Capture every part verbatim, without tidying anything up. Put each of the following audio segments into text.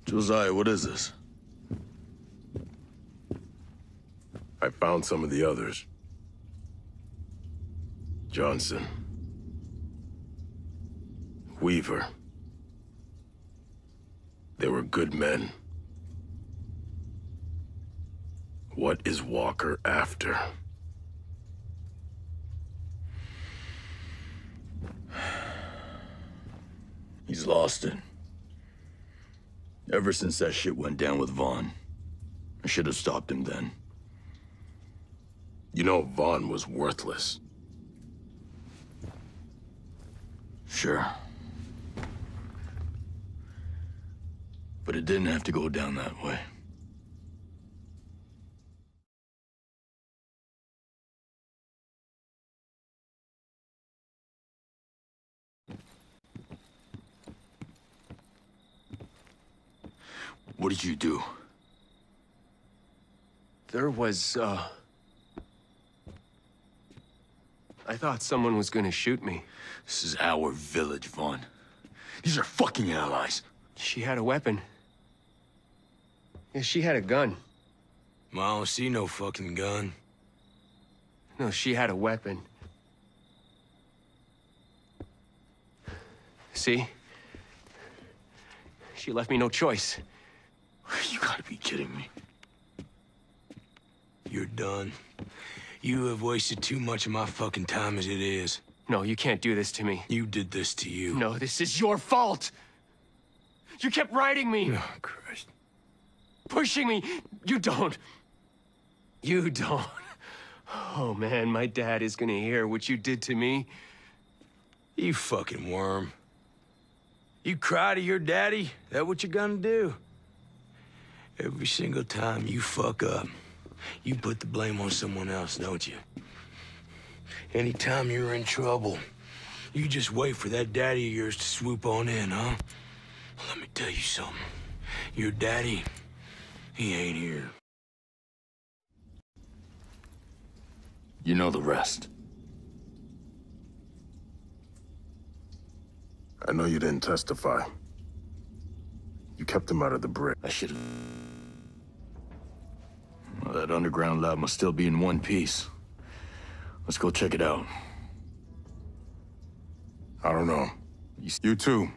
Josiah, what is this? I found some of the others. Johnson. Weaver. They were good men. What is Walker after? He's lost it. Ever since that shit went down with Vaughn. I should have stopped him then. You know, Vaughn was worthless. Sure. But it didn't have to go down that way. What did you do? There was, uh... I thought someone was gonna shoot me. This is our village, Vaughn. These are fucking allies. She had a weapon. Yeah, she had a gun. I don't see no fucking gun. No, she had a weapon. See? She left me no choice. You gotta be kidding me. You're done. You have wasted too much of my fucking time as it is. No, you can't do this to me. You did this to you. No, this is your fault! You kept riding me! Oh, Christ. Pushing me! You don't! You don't! Oh, man, my dad is gonna hear what you did to me. You fucking worm. You cry to your daddy? That what you're gonna do? Every single time you fuck up, you put the blame on someone else, don't you? Anytime you're in trouble, you just wait for that daddy of yours to swoop on in, huh? Let me tell you something. Your daddy, he ain't here. You know the rest. I know you didn't testify. You kept him out of the brick. I should have... Well, that underground lab must still be in one piece. Let's go check it out. I don't know. You too.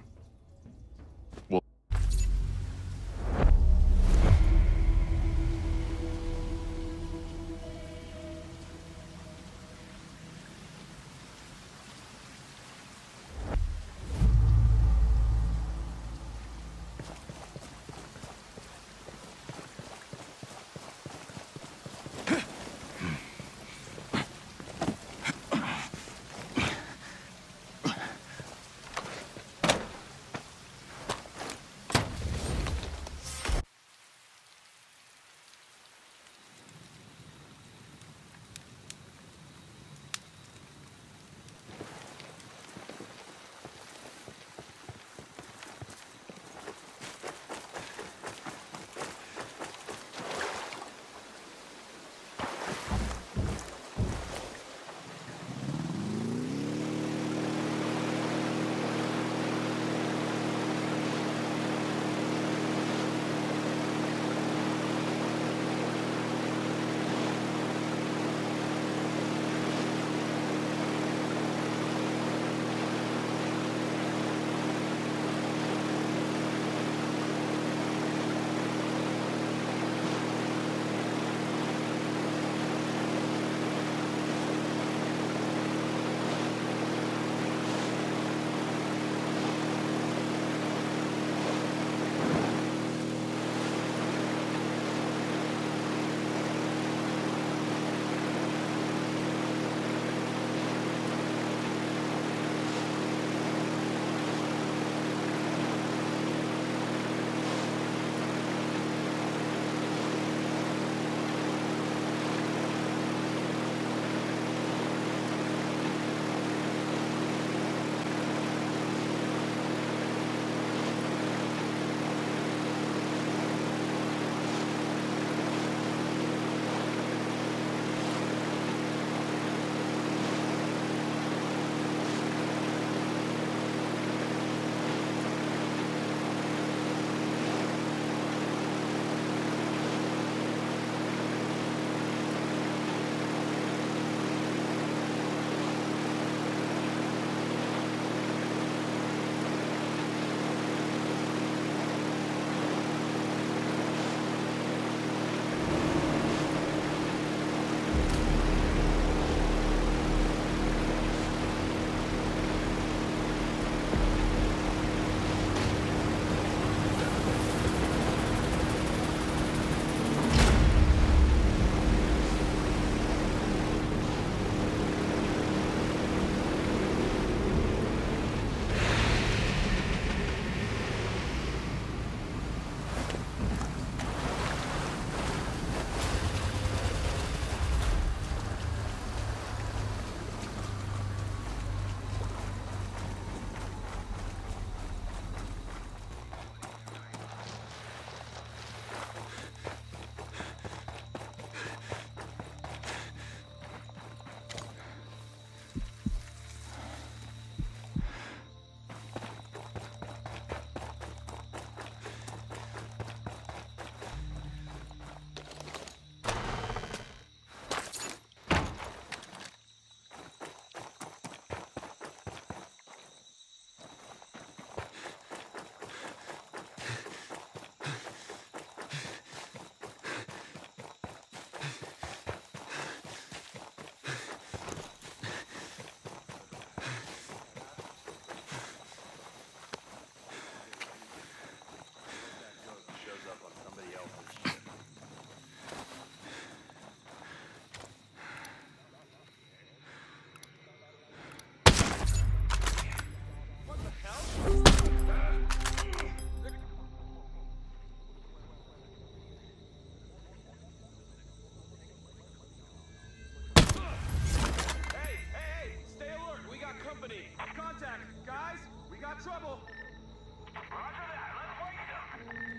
got trouble! Roger that. Let's wait them.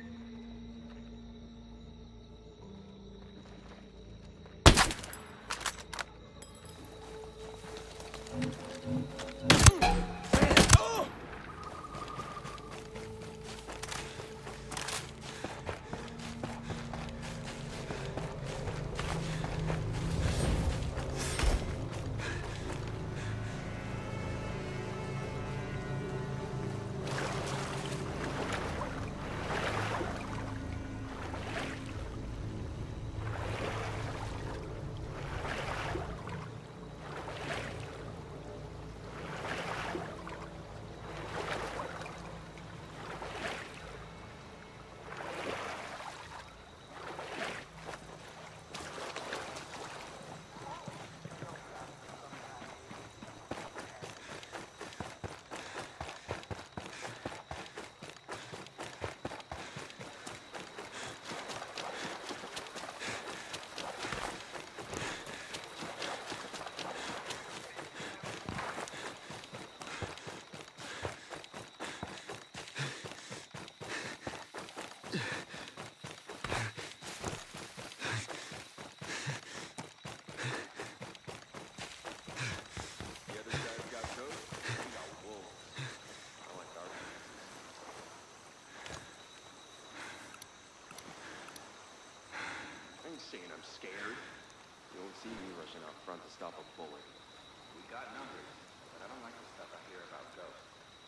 Saying I'm scared. You won't see me rushing out front to stop a bullet. We got numbers, but I don't like the stuff I hear about ghosts.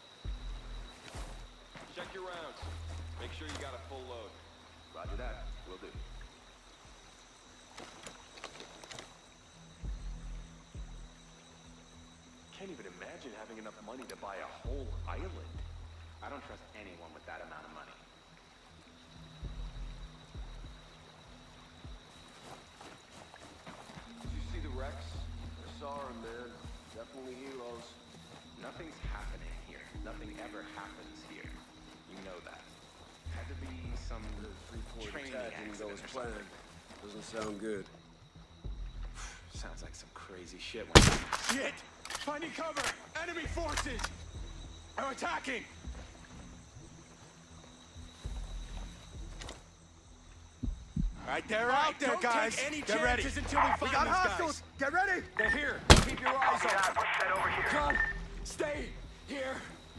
Check your rounds. Make sure you got a full load. Roger that. Will do. Can't even imagine having enough money to buy a whole island. I don't trust anyone with that amount of money. Rex, I saw him, man. Definitely heroes. Nothing's happening here. Nothing ever happens here. You know that. Had to be some training Didn't go accident as or planned. something. Doesn't sound good. Sounds like some crazy shit went on. Shit! Finding cover! Enemy forces! Are attacking! Alright, they're out there, don't guys! take any Get ready! chances until we find We got these hostiles! guys. Get ready! They're here. Keep your eyes Copy that. open. Push that over here. Come. Stay here.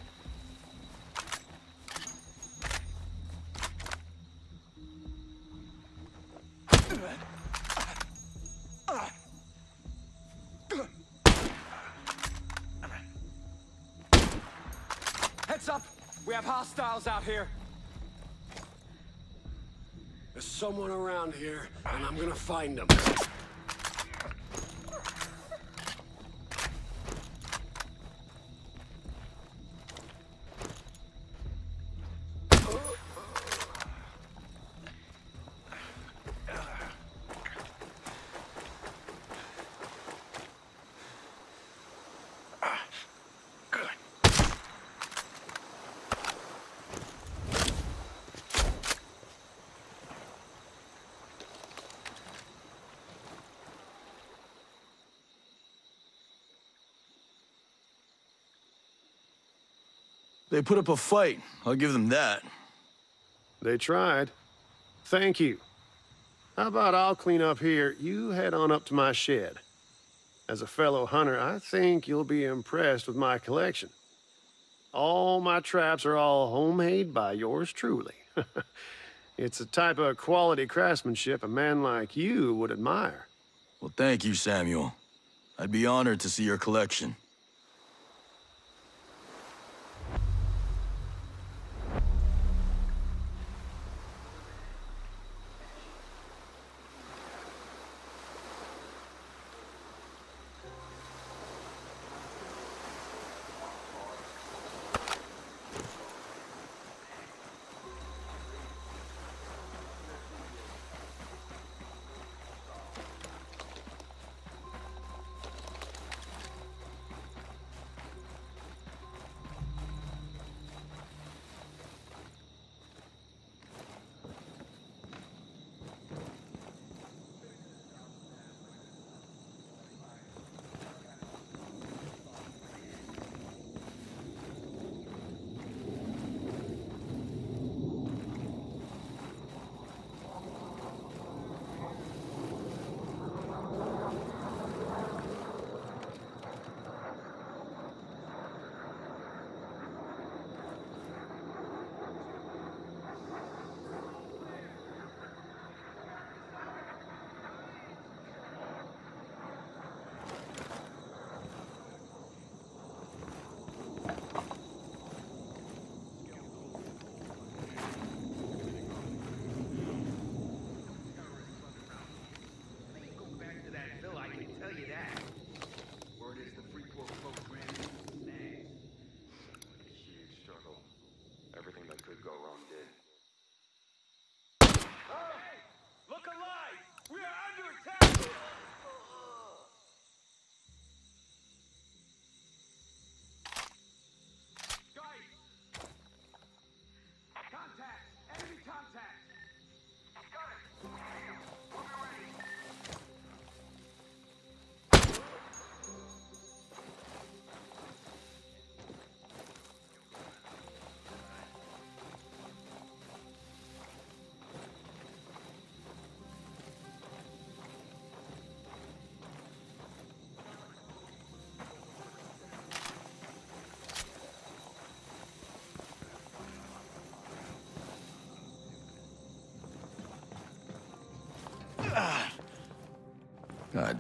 Heads up! We have hostiles out here. There's someone around here, and I'm gonna find them. They put up a fight. I'll give them that. They tried. Thank you. How about I'll clean up here, you head on up to my shed. As a fellow hunter, I think you'll be impressed with my collection. All my traps are all homemade by yours truly. It's a type of quality craftsmanship a man like you would admire. Well, thank you, Samuel. I'd be honored to see your collection.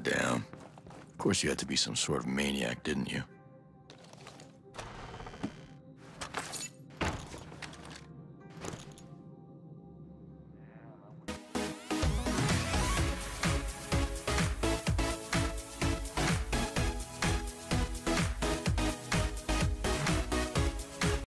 Goddamn. Of course you had to be some sort of maniac, didn't you?